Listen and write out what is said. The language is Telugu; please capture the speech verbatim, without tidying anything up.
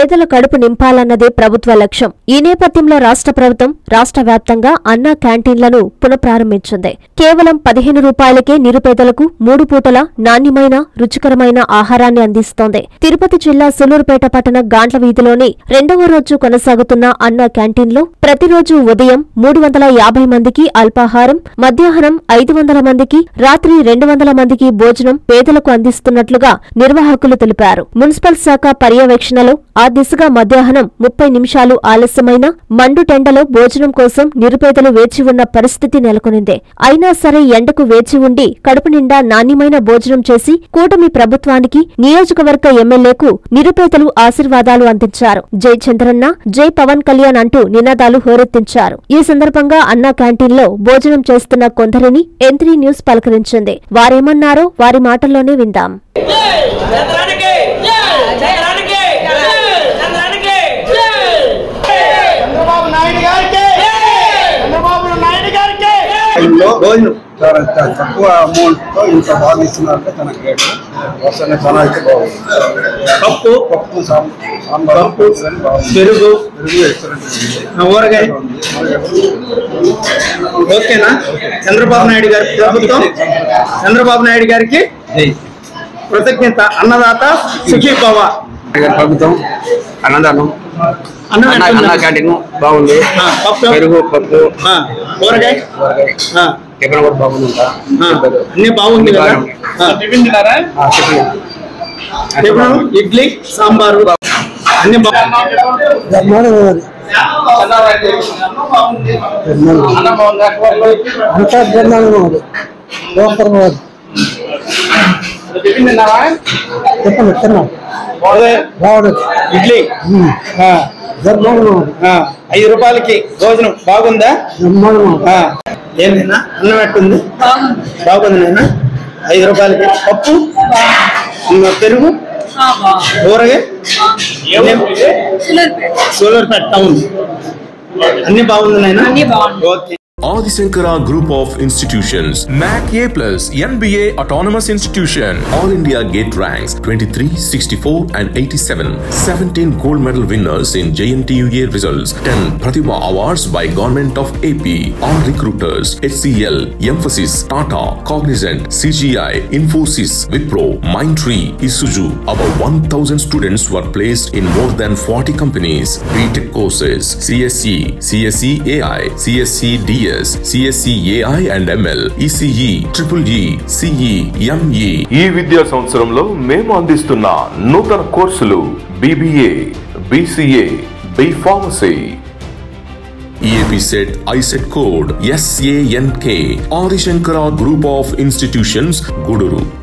పేదల కడుపు నింపాలన్నదే ప్రభుత్వ లక్ష్యం. ఈ నేపథ్యంలో రాష్ట్ర ప్రభుత్వం రాష్ట్ర వ్యాప్తంగా అన్నా క్యాంటీన్లను పునఃప్రారంభించింది. కేవలం పదిహేను రూపాయలకే నిరుపేదలకు మూడు పూటల నాణ్యమైన రుచికరమైన ఆహారాన్ని అందిస్తోంది. తిరుపతి జిల్లా సూలూరుపేట పట్టణ గాండ్ల వీధిలోని రెండవ రోజు కొనసాగుతున్న అన్నా క్యాంటీన్లో ప్రతిరోజు ఉదయం మూడు వందల యాభై మందికి అల్పాహారం, మధ్యాహ్నం ఐదు వందల మందికి, రాత్రి రెండు వందల మందికి భోజనం పేదలకు అందిస్తున్నట్లుగా నిర్వాహకులు తెలిపారు. మున్సిపల్ శాఖ పర్యవేక్షణలో ఆ దిశగా మధ్యాహ్నం ముప్పై నిమిషాలు ఆలస్యమైన మండుటెండలో భోజనం కోసం నిరుపేదలు వేచి ఉన్న పరిస్థితి నెలకొనింది. అయినా సరే ఎండకు వేచి ఉండి కడుపు నిండా నాణ్యమైన భోజనం చేసి కూటమి ప్రభుత్వానికి, నియోజకవర్గ ఎమ్మెల్యేకు నిరుపేదలు ఆశీర్వాదాలు అందించారు. జై చంద్రన్న, జై పవన్ కళ్యాణ్ అంటూ నినాదాలు హోరెత్తించారు. ఈ సందర్భంగా అన్నా క్యాంటీన్లో భోజనం చేస్తున్న కొందరిని ఎంత్రీ న్యూస్ పలకరించింది. వారేమన్నారో వారి మాటల్లోనే విందాం. భోజనం తక్కువ అమౌంట్ తో ఇంత బాగా ఇస్తున్నారంటే తన గ్రేట్. వస్తేనే చాలా అయితే బాగుంది. పప్పు పప్పు సాంబార్, పెరుగు పెరుగు ఎక్సలెంట్, ఊరగాయ ఓకేనా. చంద్రబాబు నాయుడు గారి ప్రభుత్వం, చంద్రబాబు నాయుడు గారికి కృతజ్ఞత. అన్నదాత సుఖీ భవ. ప్రభుత్వం అన్నదానం అన్న క్యాంటీన్ బాగుంది. పప్పు పెరుగు పప్పు ఊరగాయ టిఫిన్ కూడా బాగుంది. అన్ని బాగుంది కదా. టిఫిన్ ఇడ్లీ సాంబారు అన్ని బాగుంది. ఇడ్లీ ఐదు రూపాయలకి భోజనం బాగుందా? ఏంటన్నా అన్నం ఎట్టుంది? బాగుంది నాయన. ఐదు రూపాయలకి పప్పు, పెరుగు, ఊరగాయ, సూలూరుపేట టౌన్ అన్ని బాగుంది నాయన. Okay. Adi Shankara Group of Institutions, M A C A plus, N B A Autonomous Institution, All India Gate ranks twenty-three, sixty-four and eighty-seven, seventeen gold medal winners in J N T U A results, ten Pratibha Awards by Government of A P, all recruiters, H C L, Emphasis, Tata, Cognizant, C G I, Infosys, Wipro, Mindtree, Isuzu. About one thousand students were placed in more than forty companies. B Tech courses, C S E, C S E A I, C S E D S, C S E A I and M L, E C E, Triple E, C E, M E. ఈ విద్యా సంవత్సరంలో మేము అందిస్తున్న నూతన కోర్సులు B B A, B C A, B Pharmacy. E A P set I set code S A N K. Adi Shankara Group of Institutions, Guduru.